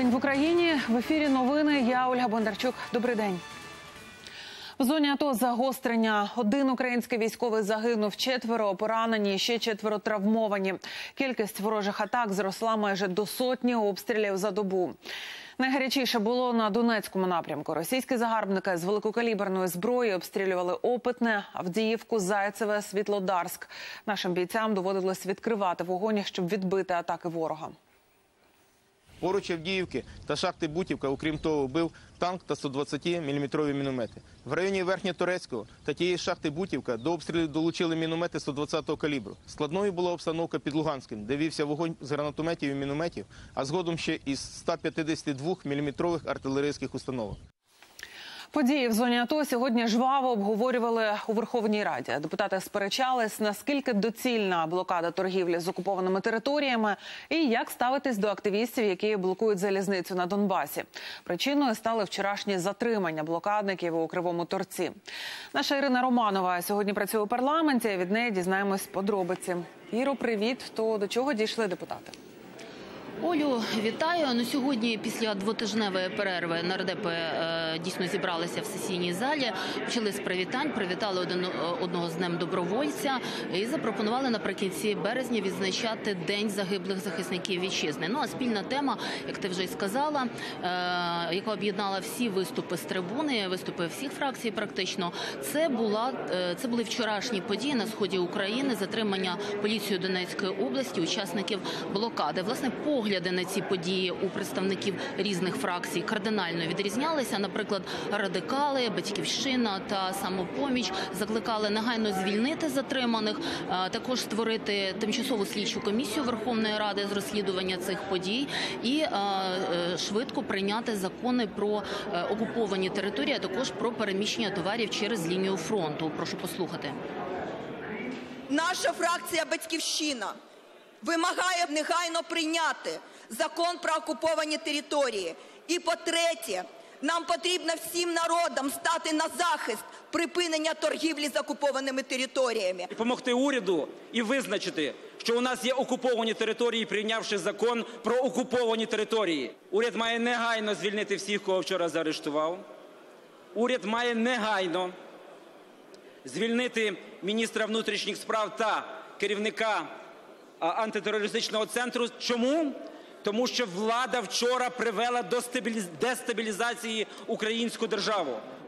День в Україні. В ефірі новини. Я Ольга Бондарчук. Добрий день. В зоні АТО загострення. 1 український військовий загинув, 4 поранені, ще 4 травмовані. Кількість ворожих атак зросла майже до 100 обстрілів за добу. Найгарячіше було на Донецькому напрямку. Російські загарбники з великокаліберної зброї обстрілювали Опитне, Авдіївку, Зайцеве, Світлодарськ. Нашим бійцям доводилось відкривати вогонь, щоб відбити атаки ворога. Поруч Авдіївки та шахти Бутівка, окрім того, бив танк та 120-мм міномети. В районі Верхньоторецького та тієї шахти Бутівка до обстрілів долучили міномети 120-го калібру. Складною була обстановка під Луганським, де вівся вогонь з гранатометів і мінометів, а згодом ще із 152-мм артилерійських установок. Події в зоні АТО сьогодні жваво обговорювали у Верховній Раді. Депутати сперечались, наскільки доцільна блокада торгівлі з окупованими територіями і як ставитись до активістів, які блокують залізницю на Донбасі. Причиною стали вчорашні затримання блокадників у Кривому Торці. Наша Ірина Романова сьогодні працює у парламенті, від неї дізнаємось подробиці. Іро, привіт. То до чого дійшли депутати? Олю, вітаю. Сьогодні після двотижневої перерви нардепи дійсно зібралися в сесійній залі, почали з привітань, привітали один одного з Днем добровольця і запропонували наприкінці березня відзначати День загиблих захисників вітчизни. А спільна тема, як ти вже й сказала, яка об'єднала всі виступи з трибуни, виступи всіх фракцій практично, це були вчорашні події на сході України, затримання поліцією Донецької області учасників блокади. Власне, погляди на ці події у представників різних фракцій кардинально відрізнялися. Наприклад, радикали, Батьківщина та Самопоміч закликали негайно звільнити затриманих, також створити тимчасову слідчу комісію Верховної Ради з розслідування цих подій і швидко прийняти закони про окуповані території, а також про переміщення товарів через лінію фронту. Прошу послухати. Наша фракція «Батьківщина» вимагає негайно прийняти закон про окуповані території. І по-третє, нам потрібно всім народам стати на захист припинення торгівлі з окупованими територіями. Допомогти уряду і визначити, що у нас є окуповані території, прийнявши закон про окуповані території. Уряд має негайно звільнити всіх, кого вчора заарештував. Уряд має негайно звільнити міністра внутрішніх справ та керівника антитерористичного центру. Чому? Тому що влада вчора привела до дестабілізації українську державу.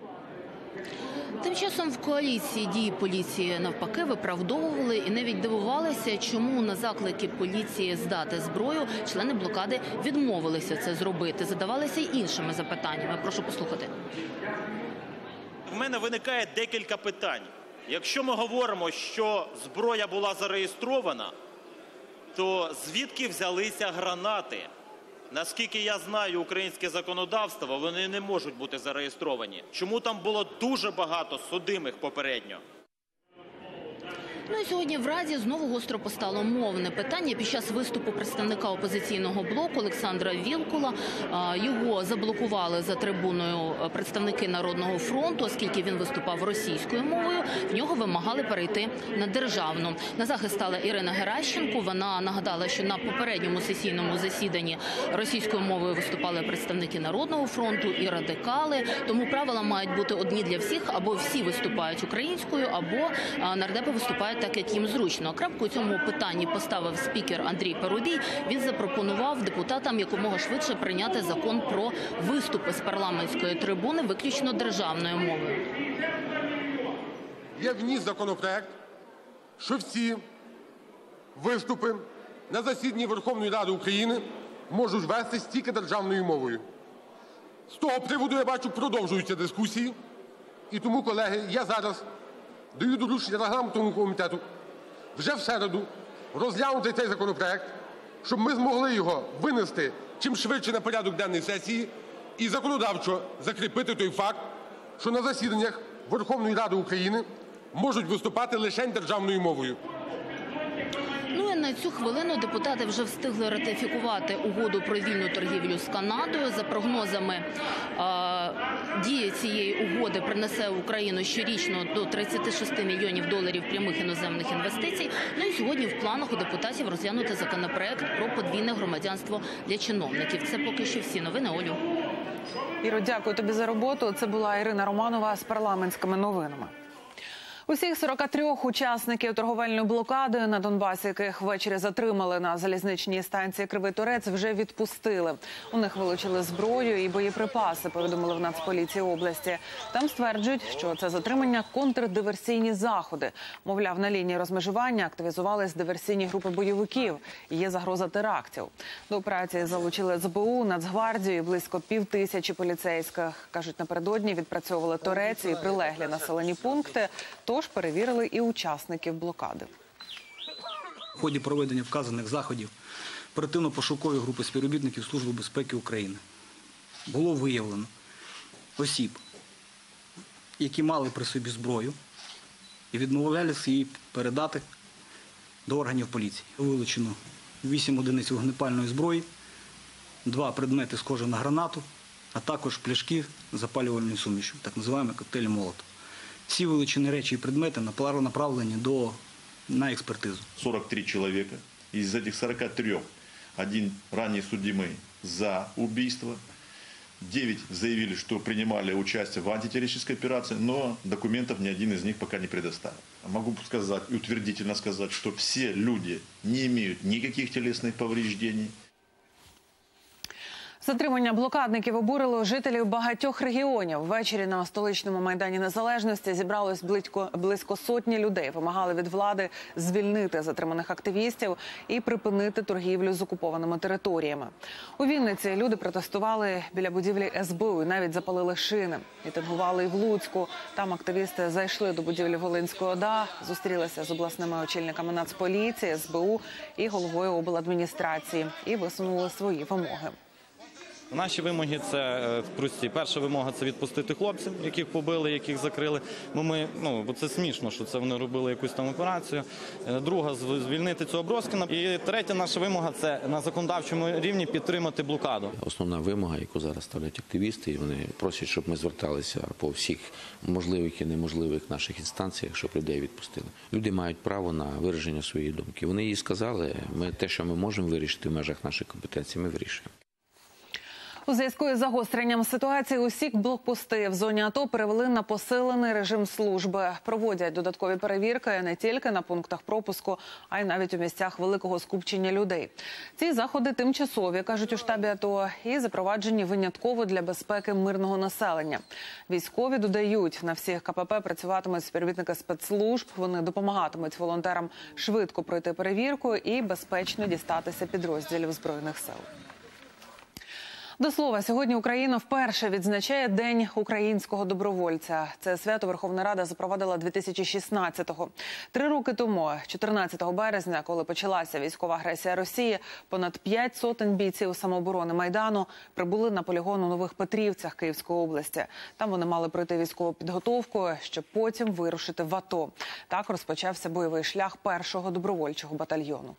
Тим часом в коаліції дії поліції навпаки виправдовували і навіть дивувалися, чому на заклики поліції здати зброю члени блокади відмовилися це зробити. Задавалися й іншими запитаннями. Прошу послухати. В мене виникає декілька питань. Якщо ми говоримо, що зброя була зареєстрована, то звідки взялися гранати? Наскільки я знаю українське законодавство, вони не можуть бути зареєстровані. Чому там було дуже багато судимих попередньо? І сьогодні в Раді знову гостро постало мовне питання. Під час виступу представника опозиційного блоку Олександра Вілкула його заблокували за трибуною представники Народного фронту, оскільки він виступав російською мовою, в нього вимагали перейти на державну. На захист стала Ірина Геращенко. Вона нагадала, що на попередньому сесійному засіданні російською мовою виступали представники Народного фронту і радикали. Тому правила мають бути одні для всіх, або всі виступають українською, або нардепи виступають так, як їм зручно. Крапку у цьому питанні поставив спікер Андрій Парубій. Він запропонував депутатам якомога швидше прийняти закон про виступи з парламентської трибуни виключно державною мовою. Я вніс законопроект, що всі виступи на засіданні Верховної Ради України можуть вестись тільки державною мовою. З того приводу, я бачу, продовжуються дискусії. І тому, колеги, я зараз даю доручення регламентному комітету вже в середу розглянути цей законопроект, щоб ми змогли його винести чим швидше на порядок денний сесії і законодавчо закріпити той факт, що на засіданнях Верховної Ради України можуть виступати лише державною мовою. І на цю хвилину депутати вже встигли ратифікувати угоду про вільну торгівлю з Канадою. За прогнозами, дія цієї угоди принесе в Україну щорічно до 36 мільйонів доларів прямих іноземних інвестицій. Ну і сьогодні в планах у депутатів розглянути законопроект про подвійне громадянство для чиновників. Це поки що всі новини, Олю. Іро, дякую тобі за роботу. Це була Ірина Романова з парламентськими новинами. Усіх 43 учасників торговельної блокади на Донбасі, яких ввечері затримали на залізничній станції Кривий Торець, вже відпустили. У них вилучили зброю і боєприпаси, повідомили в Нацполіції області. Там стверджують, що це затримання – контрдиверсійні заходи. Мовляв, на лінії розмежування активізувались диверсійні групи бойовиків. Є загроза терактів. До операції залучили СБУ, Нацгвардію і близько 5000 поліцейських. Кажуть, напередодні відпрацьовували Торець і прилеглі населені пункти. Тож перевірили і учасників блокади. В ході проведення вказаних заходів оперативно-пошукової групи співробітників Служби безпеки України було виявлено осіб, які мали при собі зброю і відмовлялися її передати до органів поліції. Вилучено 8 одиниць вогнепальної зброї, 2 предмети схожі на гранату, а також пляшки з запалювальною сумішю, так називаємо коктейлі Молотова. Всі вилучені речі і предмети направлені на експертизу. 43 человека. Из этих 43 один ранее судимый за убийство. 9 заявили, что принимали участие в антитеррористической операции, но документов ни один из них пока не предоставил. Могу сказать и утвердительно сказать, что все люди не имеют никаких телесных повреждений. Затримання блокадників обурило жителів багатьох регіонів. Ввечері на столичному Майдані Незалежності зібралось близько сотні людей. Вимагали від влади звільнити затриманих активістів і припинити торгівлю з окупованими територіями. У Вінниці люди протестували біля будівлі СБУ і навіть запалили шини. Мітингували і в Луцьку. Там активісти зайшли до будівлі Волинської ОДА, зустрілися з обласними очільниками Нацполіції, СБУ і головою обладміністрації і висунули свої вимоги. Наші вимоги – це прості. Перша вимога – це відпустити хлопців, яких побили, яких закрили. Бо це смішно, що це вони робили якусь там операцію. Друга – звільнити цього Броскіна. І третя наша вимога – це на законодавчому рівні підтримати блокаду. Основна вимога, яку зараз ставлять активісти, і вони просять, щоб ми зверталися по всіх можливих і неможливих наших інстанціях, щоб людей відпустили. Люди мають право на вираження своєї думки. Вони їй сказали, те, що ми можемо вирішити в межах наших компетенцій, ми вирішуємо. У зв'язку із загостренням ситуації усі блокпости в зоні АТО перевели на посилений режим служби. Проводять додаткові перевірки не тільки на пунктах пропуску, а й навіть у місцях великого скупчення людей. Ці заходи тимчасові, кажуть у штабі АТО, і запроваджені винятково для безпеки мирного населення. Військові додають, на всіх КПП працюватимуть співробітники спецслужб, вони допомагатимуть волонтерам швидко пройти перевірку і безпечно дістатися підрозділів Збройних сил. До слова, сьогодні Україна вперше відзначає День українського добровольця. Це свято Верховна Рада запровадила 2016-го. 3 роки тому, 14 березня, коли почалася військова агресія Росії, понад 5 сотень бійців самооборони Майдану прибули на полігон у Нових Петрівцях Київської області. Там вони мали пройти військову підготовку, щоб потім вирушити в АТО. Так розпочався бойовий шлях першого добровольчого батальйону.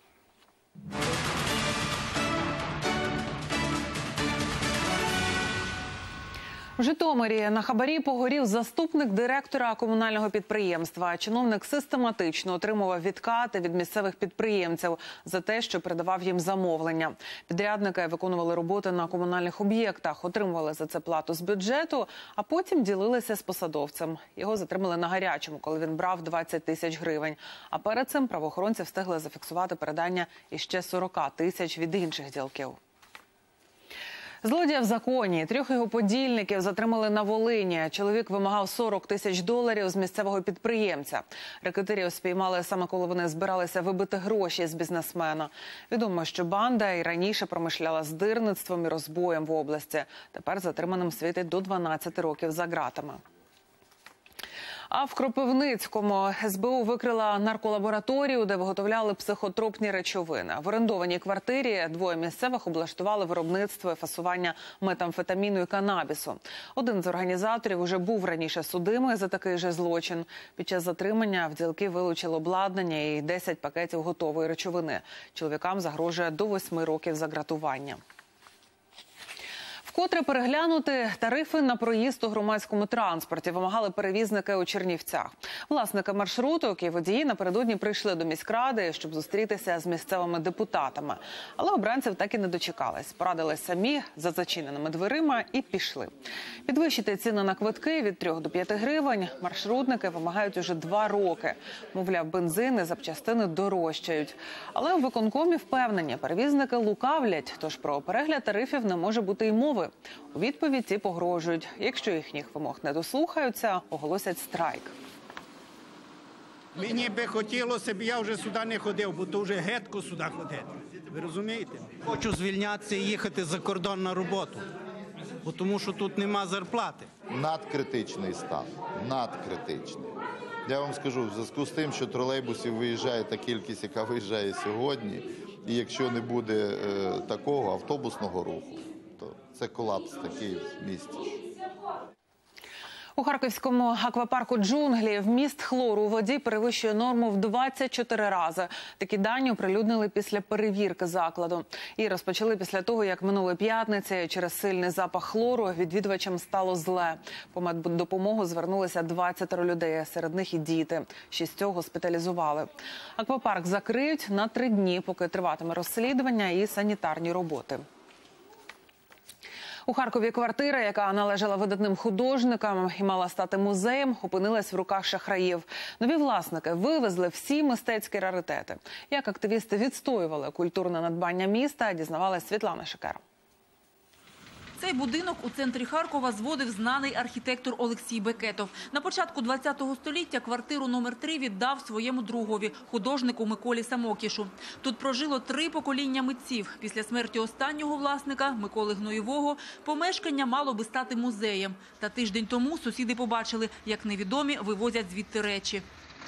В Житомирі на хабарі погорів заступник директора комунального підприємства. Чиновник систематично отримував відкати від місцевих підприємців за те, що передавав їм замовлення. Підрядники виконували роботи на комунальних об'єктах, отримували за це плату з бюджету, а потім ділилися з посадовцем. Його затримали на гарячому, коли він брав 20 тисяч гривень. А перед цим правоохоронці встигли зафіксувати передання іще 40 тисяч від інших ділків. Злодія в законі. 3 його подільників затримали на Волині. Чоловік вимагав 40 тисяч доларів з місцевого підприємця. Рекетирів спіймали саме коли вони збиралися вибити гроші з бізнесмена. Відомо, що банда і раніше промишляла здирництвом і розбоєм в області. Тепер затриманим світить до 12 років за ґратами. А в Кропивницькому СБУ викрила нарколабораторію, де виготовляли психотропні речовини. В орендованій квартирі двоє місцевих облаштували виробництво і фасування метамфетаміну і канабісу. Один з організаторів уже був раніше судимий за такий же злочин. Під час затримання в ділки вилучили обладнання і 10 пакетів готової речовини. Чоловікам загрожує до 8 років за ґратування. Вкотре переглянути тарифи на проїзд у громадському транспорті вимагали перевізники у Чернівцях. Власники маршруток і водії напередодні прийшли до міськради, щоб зустрітися з місцевими депутатами. Але обранців так і не дочекались. Порадились самі за зачиненими дверима і пішли. Підвищити ціни на квитки від 3 до 5 гривень маршрутники вимагають уже 2 роки. Мовляв, бензин і запчастини дорожчають. Але у виконкомі впевнені, перевізники лукавлять, тож про перегляд тарифів не може бути й мови. У відповідь ці погрожують. Якщо їхніх вимог не дослухаються, оголосять страйк. Мені би хотілося б, я вже сюди не ходив, бо то вже гидко сюди ходити. Ви розумієте? Хочу звільнятися і їхати за кордон на роботу, бо тому що тут нема зарплати. Надкритичний стан. Надкритичний. Я вам скажу, в зв'язку з тим, що тролейбусів виїжджає та кількість, яка виїжджає сьогодні, і якщо не буде такого автобусного руху, то це колапс такий в місті. У харківському аквапарку «Джунглі» вміст хлору у воді перевищує норму в 24 рази. Такі дані оприлюднили після перевірки закладу. І розпочали після того, як минулої п'ятниці через сильний запах хлору відвідувачам стало зле. По меддопомогу звернулися 20 людей, серед них і діти. 6 госпіталізували. Аквапарк закриють на 3 дні, поки триватиме розслідування і санітарні роботи. У Харкові квартира, яка належала видатним художникам і мала стати музеєм, опинилась в руках шахраїв. Нові власники вивезли всі мистецькі раритети. Як активісти відстоювали культурне надбання міста, дізнавалась Світлана Шикера. Цей будинок у центрі Харкова зводив знаний архітектор Олексій Бекетов. На початку ХХ століття квартиру номер 3 віддав своєму другові, художнику Миколі Самокішу. Тут прожило 3 покоління митців. Після смерті останнього власника, Миколи Гноєвого, помешкання мало би стати музеєм. Та тиждень тому сусіди побачили, як невідомі вивозять звідти речі.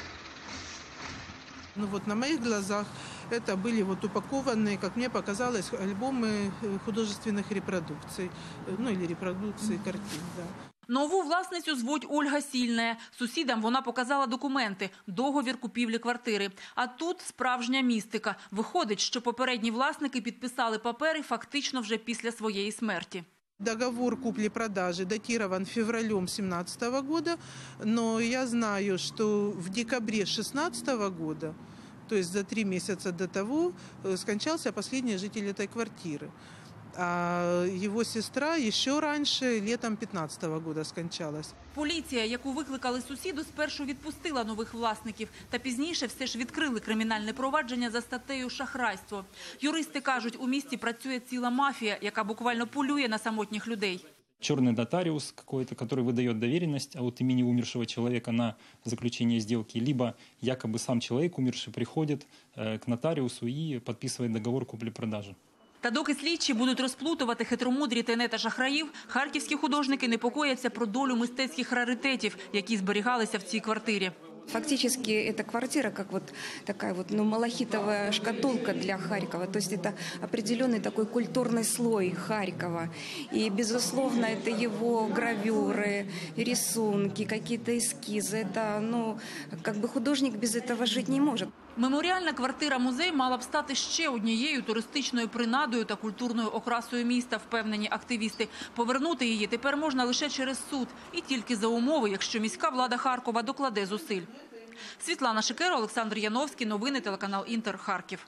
Ну вот на моих глазах это были вот упакованные, как мне показалось, альбомы художественных репродукций, ну или репродукции картин, да. Нову власницю звуть Ольга Сільна. Сусідам вона показала документи, договір купівлі квартири. А тут справжня містика. Виходить, що попередні власники підписали папери фактично вже після своєї смерті. Договор купли-продажи датирован февралем 2017 года, но я знаю, что в декабре 2016 года, то есть за 3 месяца до того, скончался последний житель этой квартиры. А его сестра еще раньше, летом 2015 года, скончалась. Поліція, яку викликали сусіду, спершу відпустила нових власників. Та пізніше все ж відкрили кримінальне провадження за статтею «Шахрайство». Юристи кажуть, у місті працює ціла мафія, яка буквально полює на самотніх людей. Черный нотариус какой-то, который выдает доверенность от имени умершего человека на заключение сделки, либо якобы сам человек умерший приходит к нотариусу и подписывает договор купли-продажи. Та доки слідчі будуть розплутувати хитромудрі тенета шахраїв, харківські художники непокояться про долю мистецьких раритетів, які зберігалися в цій квартирі. Фактически эта квартира как вот такая вот, малахитовая шкатулка для Харькова. То есть это определенный такой культурный слой Харькова. И, безусловно, это его гравюры, рисунки, какие-то эскизы. Это, как бы художник без этого жить не может. Меморіальна квартира-музей мала б стати ще однією туристичною принадою та культурною окрасою міста, впевнені активісти. Повернути її тепер можна лише через суд. І тільки за умови, якщо міська влада Харкова докладе зусиль. Світлана Шикера, Олександр Яновський. Новини, телеканал «Інтер», Харків.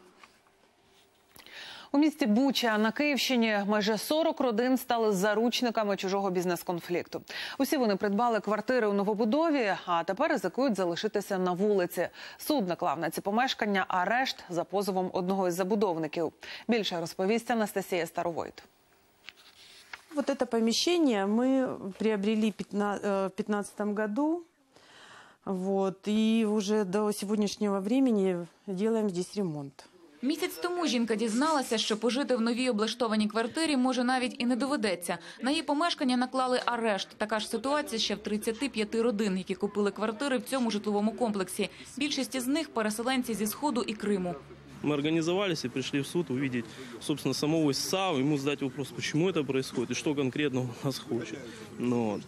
У місті Буча на Київщині майже 40 родин стали заручниками чужого бізнес-конфлікту. Усі вони придбали квартири у новобудові, а тепер ризикують залишитися на вулиці. Суд наклав на ці помешкання арешт за позовом одного із забудовників. Більше розповість Анастасія Старовойт. Вот это помещение мы приобрели в 2015 году. И уже до сегодняшнего времени делаем здесь ремонт. Місяць тому жінка дізналася, що пожити в новій облаштованій квартирі може навіть і не доведеться. На її помешкання наклали арешт. Така ж ситуація ще в 35 родин, які купили квартири в цьому житловому комплексі. Більшість із них – переселенці зі Сходу і Криму. Мы организовались и пришли в суд увидеть, собственно, самого ИСА, ему задать вопрос, почему это происходит и что конкретно он нас хочет. Но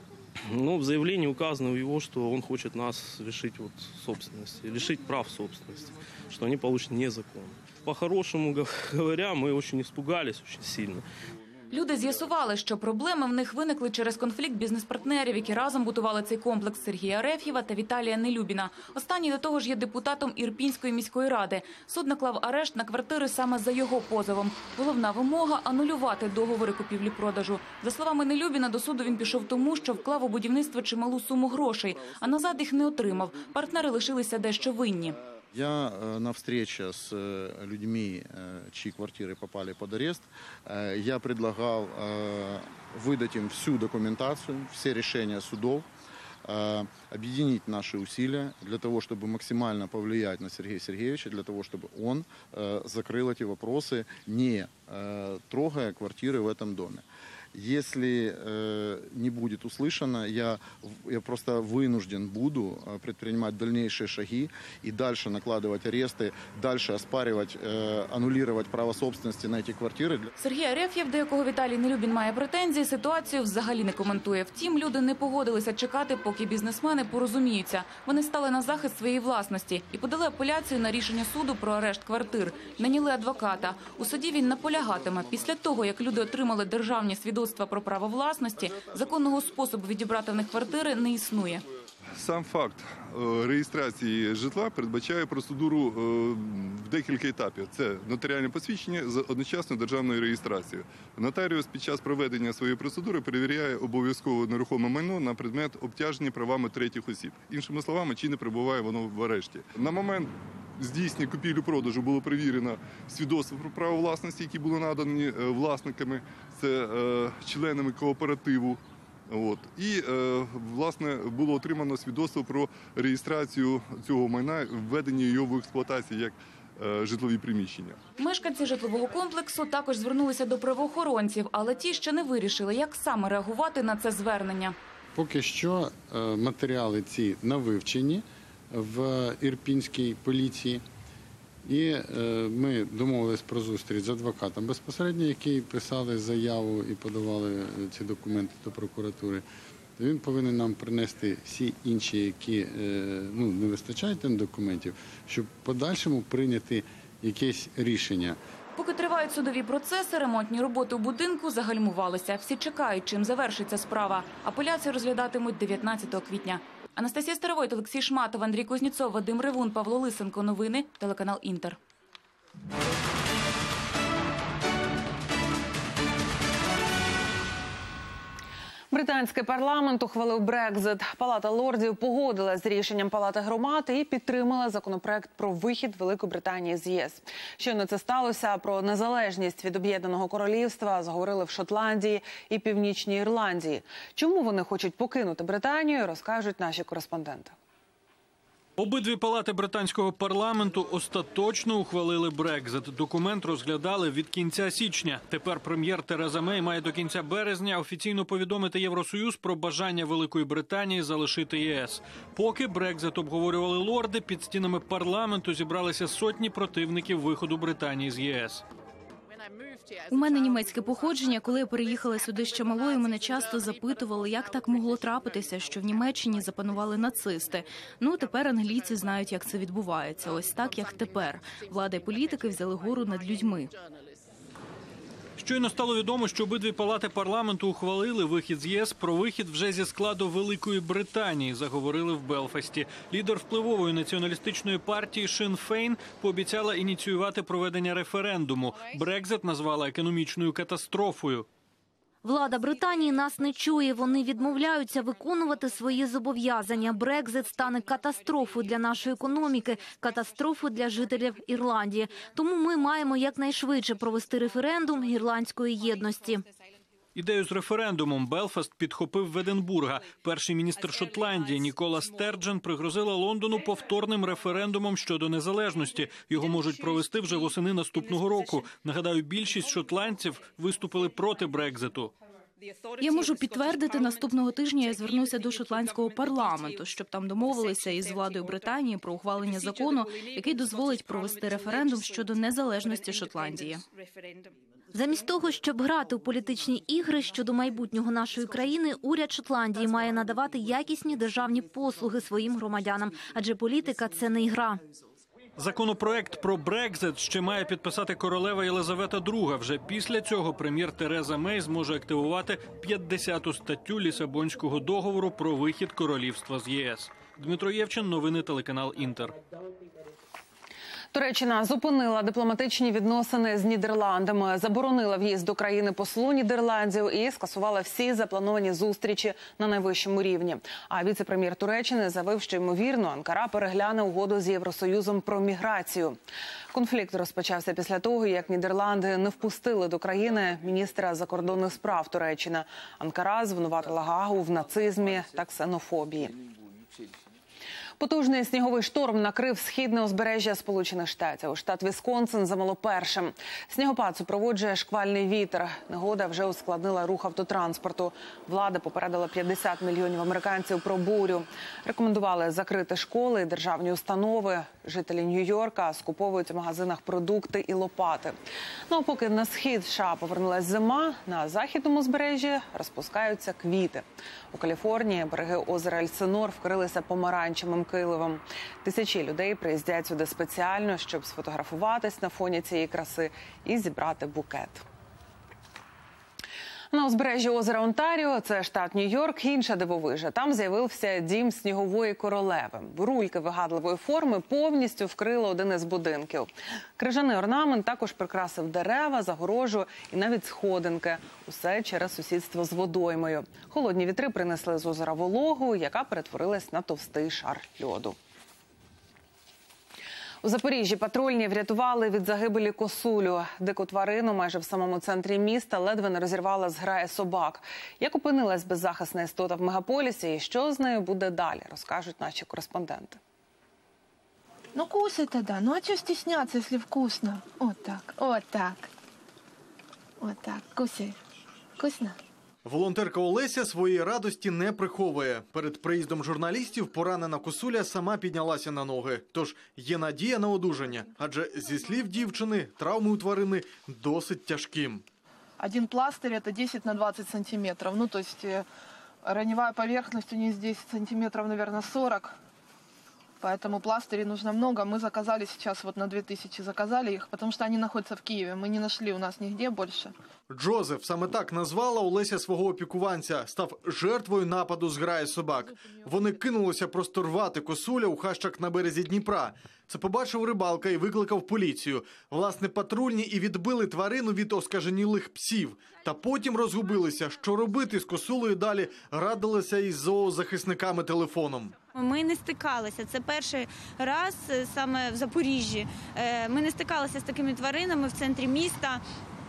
в заявлении указано у его, что он хочет нас лишить собственности, лишить прав собственности, что они получат незаконно. По-хорошему говоря, мы очень испугались очень сильно. Люди з'ясували, що проблеми в них виникли через конфлікт бізнес-партнерів, які разом будували цей комплекс: Сергія Ареф'єва та Віталія Нелюбіна. Останній до того ж є депутатом Ірпінської міської ради. Суд наклав арешт на квартири саме за його позовом. Головна вимога – анулювати договори купівлі-продажу. За словами Нелюбіна, до суду він пішов тому, що вклав у будівництво чималу суму грошей, а назад їх не отримав. Партнери лишилися дещо винні. Я на встрече с людьми, чьи квартиры попали под арест, я предлагал выдать им всю документацию, все решения судов, объединить наши усилия для того, чтобы максимально повлиять на Сергея Сергеевича, для того, чтобы он закрыл эти вопросы, не трогая квартиры в этом доме. Если не будет услышано, я просто вынужден буду предпринимать дальнейшие шаги и дальше накладывать аресты, дальше оспаривать, аннулировать право собственности на эти квартиры. Сергій Ареф'єв, до якого Віталій Нелюбін має претензії, ситуацію взагалі не коментує. Втім, люди не погодилися чекати, поки бізнесмени порозуміються. Вони стали на захист своєї власності і подали апеляцію на рішення суду про арешт квартир. Наняли адвоката. У суді він наполягатиме. Після того, як люди отримали державні свідоцтва про право власності, законного способу відібрати в них квартири не існує. Сам факт реєстрації житла передбачає процедуру в декілька етапів. Це нотаріальне посвідчення з одночасною державною реєстрацією. Нотаріус під час проведення своєї процедури перевіряє обов'язково нерухоме майно на предмет обтяження правами третіх осіб. Іншими словами, чи не перебуває воно в арешті. На момент здійснення купівлі-продажу було перевірено свідоцтво про право власності, які були надані власниками, це членами кооперативу. І, власне, було отримано свідоцтво про реєстрацію цього майна, введення його в експлуатацію як житлові приміщення. Мешканці житлового комплексу також звернулися до правоохоронців, але ті ще не вирішили, як саме реагувати на це звернення. Поки що матеріали ці на вивченні в Ірпінській поліції. І ми домовились про зустріч з адвокатом безпосередньо, який писали заяву і подавали ці документи до прокуратури. Він повинен нам принести всі інші, які не вистачають тим документів, щоб в подальшому прийняти якесь рішення. Поки тривають судові процеси, ремонтні роботи у будинку загальмувалися. Всі чекають, чим завершиться справа. Апеляцію розглядатимуть 19 квітня. Анастасія Старовойт, Олексій Шматов, Андрій Кузнєцов, Вадим Ревун, Павло Лисенко. Новини, телеканал Інтер. Британський парламент ухвалив Брекзит. Палата лордів погодилась з рішенням Палати громад і підтримала законопроект про вихід Великої Британії з ЄС. Щойно це сталося, про незалежність від Об'єднаного Королівства заговорили в Шотландії і Північній Ірландії. Чому вони хочуть покинути Британію, розкажуть наші кореспонденти. Обидві палати британського парламенту остаточно ухвалили Брекзит. Документ розглядали від кінця січня. Тепер прем'єр Тереза Мей має до кінця березня офіційно повідомити Євросоюз про бажання Великої Британії залишити ЄС. Поки Брекзит обговорювали лорди, під стінами парламенту зібралися сотні противників виходу Британії з єС. У мене німецьке походження. Коли я переїхала сюди ще малою, мене часто запитували, як так могло трапитися, що в Німеччині запанували нацисти. Тепер англійці знають, як це відбувається. Ось так, як тепер. Влада і політики взяли гору над людьми. Щойно стало відомо, що обидві палати парламенту ухвалили вихід з ЄС. Про вихід вже зі складу Великої Британії заговорили в Белфасті. Лідер впливової націоналістичної партії Шин Фейн пообіцяла ініціювати проведення референдуму. Брекзит назвала економічною катастрофою. Влада Британії нас не чує. Вони відмовляються виконувати свої зобов'язання. Брекзит стане катастрофою для нашої економіки, катастрофою для жителів Ірландії. Тому ми маємо якнайшвидше провести референдум ірландської єдності. Ідею з референдумом Белфаст підхопив в Единбурга. Перший міністр Шотландії Нікола Стерджен пригрозила Лондону повторним референдумом щодо незалежності. Його можуть провести вже восени наступного року. Нагадаю, більшість шотландців виступили проти Брекзиту. Я можу підтвердити, наступного тижня я звернуся до шотландського парламенту, щоб там домовилися із владою Британії про ухвалення закону, який дозволить провести референдум щодо незалежності Шотландії. Замість того, щоб грати у політичні ігри щодо майбутнього нашої країни, уряд Шотландії має надавати якісні державні послуги своїм громадянам, адже політика – це не ігра. Законопроект про Брекзит ще має підписати королева Єлизавета II. Вже після цього прем'єр Тереза Мей зможе активувати 50-ту статтю Лісабонського договору про вихід королівства з ЄС. Дмитро Євчин, новини телеканал «Інтер». Туреччина зупинила дипломатичні відносини з Нідерландами, заборонила в'їзд до країни послу Нідерландів і скасувала всі заплановані зустрічі на найвищому рівні. А віце-прем'єр Туреччини заявив, що, ймовірно, Анкара перегляне угоду з Євросоюзом про міграцію. Конфлікт розпочався після того, як Нідерланди не впустили до країни міністра закордонних справ Туреччини. Анкара звинуватила Гаагу в нацизмі та ксенофобії. Потужний сніговий шторм накрив східне узбережжя Сполучених Штатів. Штат Вісконсин замело першим. Снігопад супроводжує шквальний вітер. Негода вже ускладнила рух автотранспорту. Влада попередила 50 мільйонів американців про бурю. Рекомендували закрити школи і державні установи. Жителі Нью-Йорка скуповують у магазинах продукти і лопати. Ну а поки на схід США повернулась зима, на західному узбережжі розпускаються квіти. У Каліфорнії береги озера Ельсинор вкрилися помаранчевим килимом. Тисячі людей приїздять сюди спеціально, щоб сфотографуватись на фоні цієї краси і зібрати букет. На узбережжі озера Онтаріо, це штат Нью-Йорк, інша дивовижа. Там з'явився дім снігової королеви. Бурульки вигадливої форми повністю вкрили один із будинків. Крижаний орнамент також прикрасив дерева, загорожу і навіть сходинки. Усе через сусідство з водоймою. Холодні вітри принесли з озера вологу, яка перетворилась на товстий шар льоду. У Запоріжжі патрульні врятували від загибелі косулю. Дику тварину майже в самому центрі міста ледве не розірвала зграя собак. Як опинилась беззахисна істота в мегаполісі і що з нею буде далі, розкажуть наші кореспонденти. Ну кусай тогда, ну а что стесняться, если вкусно? Вот так, вот так. Вот так, кусай. Вкусно? Волонтерка Олеся своєї радості не приховує. Перед приїздом журналістів поранена косуля сама піднялася на ноги. Тож є надія на одужання. Адже, зі слів дівчини, травми у тварини досить тяжким. Один пластырь – это 10 на 20 сантиметров. Ну, то есть раневая поверхность у нее здесь сантиметров, наверное, 40. Поэтому пластырей нужно много. Мы заказали сейчас, вот на 2000 заказали их, потому что они находятся в Киеве. Мы не нашли у нас нигде больше. Джозеф, саме так назвала Олеся свого опікуванця, став жертвою нападу зграї собак. Вони кинулися просто рвати косуля у хащах на березі Дніпра. Це побачив рибалка і викликав поліцію. Власне, патрульні і відбили тварину від оскаженілих псів. Та потім розгубилися, що робити з косулею далі, радилися із зоозахисниками телефоном. Ми не стикалися. Це перший раз саме в Запоріжжі. Ми не стикалися з такими тваринами в центрі міста.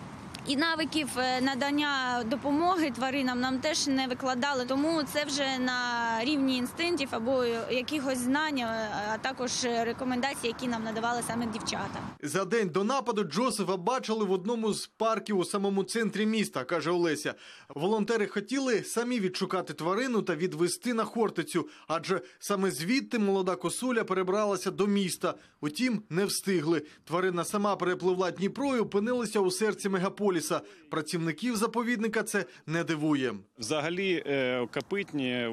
І навиків надання допомоги тваринам нам теж не викладали. Тому це вже на рівні інстинктів або якихось знань, а також рекомендацій, які нам надавали саме дівчата. За день до нападу Джозефа бачили в одному з парків у самому центрі міста, каже Олеся. Волонтери хотіли самі відшукати тварину та відвести на Хортицю, адже саме звідти молода косуля перебралася до міста. Утім, не встигли. Тварина сама перепливла Дніпро і опинилася у серці мегаполісу. Працівників заповідника це не дивує. Взагалі копитні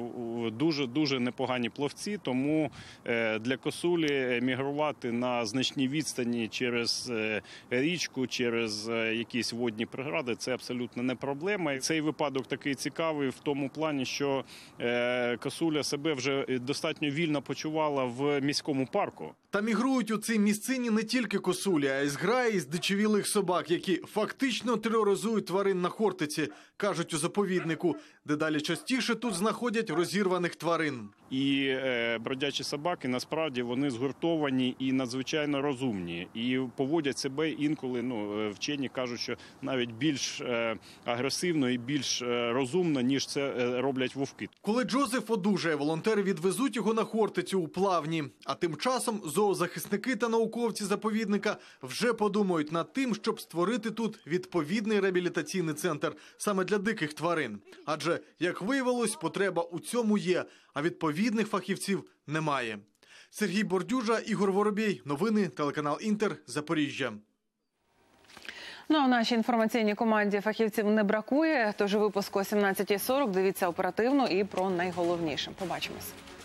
дуже непогані плавці, тому для косулі мігрувати на значній відстані через річку, через якісь водні прегради – це абсолютно не проблема. Цей випадок такий цікавий в тому плані, що косуля себе вже достатньо вільно почувала в міському парку. Та мігрують у цій місцині не тільки косулі, а й зграї здичавілих собак, які фактично систематично тероризують тварин на Хортиці, кажуть у заповіднику. Дедалі частіше тут знаходять розірваних тварин. І бродячі собаки, насправді, вони згуртовані і надзвичайно розумні. І поводять себе інколи, вчені кажуть, що навіть більш агресивно і більш розумно, ніж це роблять вовки. Коли Джозеф одужає, волонтери відвезуть його на Хортицю у Плавні. А тим часом зоозахисники та науковці заповідника вже подумають над тим, щоб створити тут відповідний реабілітаційний центр саме для диких тварин. Адже, як виявилось, потреба у цьому є, а відповідних фахівців немає. Сергій Бордюжа, Ігор Воробій. Новини, телеканал Інтер, Запоріжжя. Ну а в нашій інформаційній команді фахівців не бракує, тож у випуску о 17:40 дивіться оперативно і про найголовніше. Побачимось.